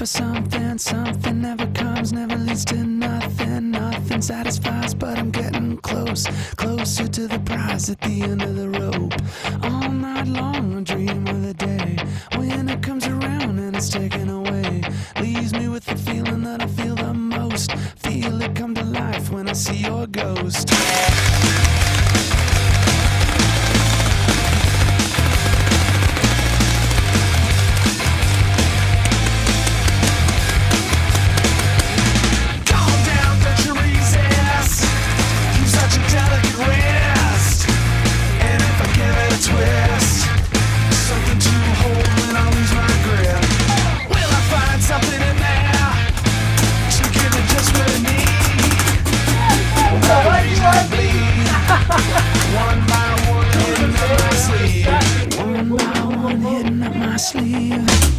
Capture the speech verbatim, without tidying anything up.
for something, something never comes, never leads to nothing, nothing satisfies, but I'm getting close, closer to the prize at the end of the rope. All night long I dream of the day when it comes around and it's taken away, leaves me with the feeling that I feel the most, feel it come to life when I see your ghost. One by one, hitting up my sleeve. One by one, hitting up my sleeve.